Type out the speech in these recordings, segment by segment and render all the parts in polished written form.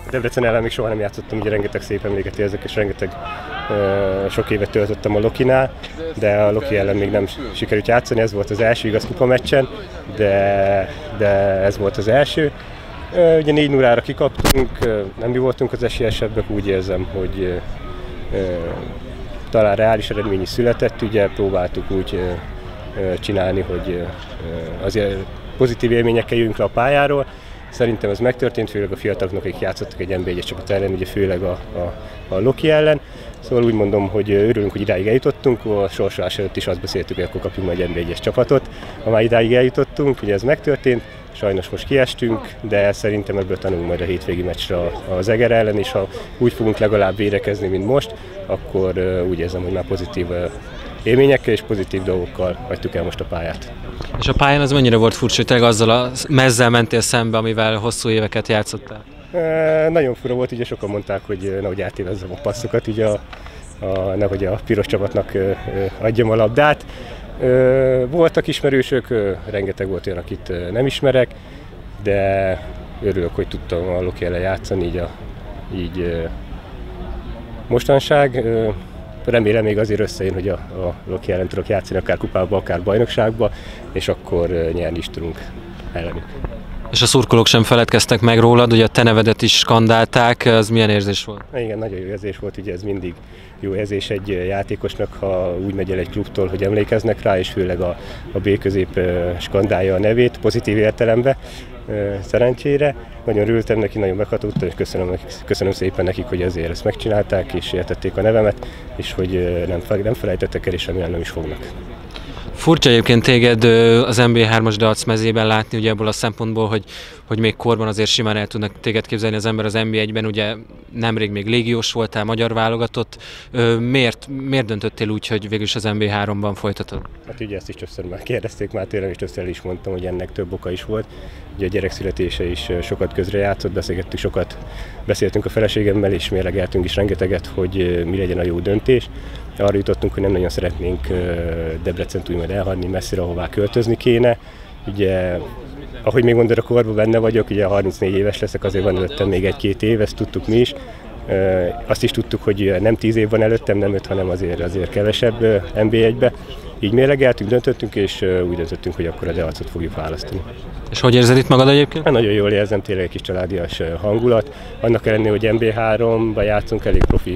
Debrecen ellen még soha nem játszottam, ugye rengeteg szép emléket érzek, és rengeteg sok évet töltöttem a Lokinál, de a Loki ellen még nem sikerült játszani, ez volt az első igaz kupameccsen, de ez volt az első. Ugye 4-0-ra kikaptunk, nem mi voltunk az esélyesebbek, úgy érzem, hogy talán reális eredmény is született, ugye próbáltuk úgy csinálni, hogy azért pozitív élményekkel jöjjünk le a pályáról. Szerintem ez megtörtént, főleg a fiataloknak, akik játszottak egy NB1-es csapat ellen, ugye főleg a Loki ellen. Szóval úgy mondom, hogy örülünk, hogy idáig eljutottunk, a sorsolás előtt is azt beszéltük, hogy akkor kapjunk majd NB1-es csapatot. Ha már idáig eljutottunk, ugye ez megtörtént, sajnos most kiestünk, de szerintem ebből tanulunk majd a hétvégi meccsre az Eger ellen, és ha úgy fogunk legalább védekezni, mint most, akkor úgy érzem, hogy már pozitív élményekkel és pozitív dolgokkal hagytuk el most a pályát. És a pályán az mennyire volt furcsa, hogy tényleg azzal a mezzel mentél szembe, amivel hosszú éveket játszottál? Nagyon fura volt, ugye sokan mondták, hogy nehogy átévezzem a passzokat, ugye nehogy a piros csapatnak adjam a labdát. Voltak ismerősök, rengeteg volt olyan, akit nem ismerek, de örülök, hogy tudtam a Loki ellen játszani, így mostanság. Remélem még azért összejön, hogy a Loki ellen tudok játszani, akár kupába, akár bajnokságba, és akkor nyerni is tudunk ellenük. És a szurkolók sem feledkeztek meg rólad, ugye a te nevedet is skandálták, ez milyen érzés volt? Igen, nagyon jó érzés volt, ugye ez mindig jó érzés egy játékosnak, ha úgy megy el egy klubtól, hogy emlékeznek rá, és főleg a B-közép skandálja a nevét, pozitív értelemben, szerencsére. Nagyon örültem neki, nagyon meghatódtam, és köszönöm szépen nekik, hogy azért ezt megcsinálták, és értették a nevemet, és hogy nem felejtettek el, és remélem nem is fognak. Furcsa egyébként téged az NB3-as Deac mezében látni, ugye ebből a szempontból, hogy még korban azért simán el tudnak téged képzelni az ember az NB1-ben, ugye nemrég még légiós voltál, magyar válogatott. Miért döntöttél úgy, hogy végülis az NB3-ban folytatod? Hát ugye ezt is többször már kérdezték már tőlem, és többször is mondtam, hogy ennek több oka is volt. Ugye a gyerek születése is sokat közrejátszott, beszéltünk a feleségemmel, és mérlegeltünk is rengeteget, hogy mi legyen a jó döntés. Arra jutottunk, hogy nem nagyon szeretnénk Debrecent úgymond elhagyni, messzire, ahová költözni kéne. Ugye, ahogy még mondod, a korban benne vagyok, ugye 34 éves leszek, azért van előttem még 1-2 év, ezt tudtuk mi is. Azt is tudtuk, hogy nem 10 év van előttem, nem 5, hanem azért kevesebb NB1-be. Így mérlegeltünk, döntöttünk, és úgy döntöttünk, hogy akkor a Deacot fogjuk választani. És hogy érzed itt magad egyébként? Hát nagyon jól érzem, tényleg egy kis családias hangulat. Annak ellenére, hogy NB3-ban játszunk, elég profi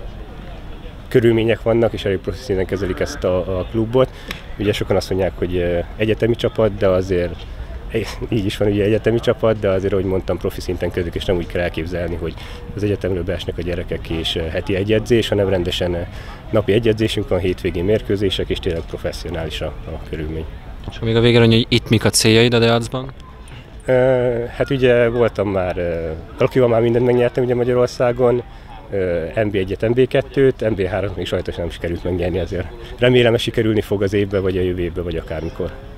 körülmények vannak, és elég profi szinten kezelik ezt a klubot. Ugye sokan azt mondják, hogy egyetemi csapat, de azért így is van, ugye egyetemi csapat, de azért, ahogy mondtam, profi szinten kezelik, és nem úgy kell elképzelni, hogy az egyetemről beesnek a gyerekek és heti egy edzés, hanem rendesen napi egy edzésünk van, hétvégén mérkőzések, és tényleg professzionális a körülmény. És még a végén, hogy itt mik a céljaid a Deacban? Hát ugye voltam már, Lokival már mindent megnyertem ugye Magyarországon, NB1-et, NB2-t, NB3-t még sajnos nem sikerült megnyerni, azért remélem, hogy sikerülni fog az évben, vagy a jövő évben, vagy akármikor.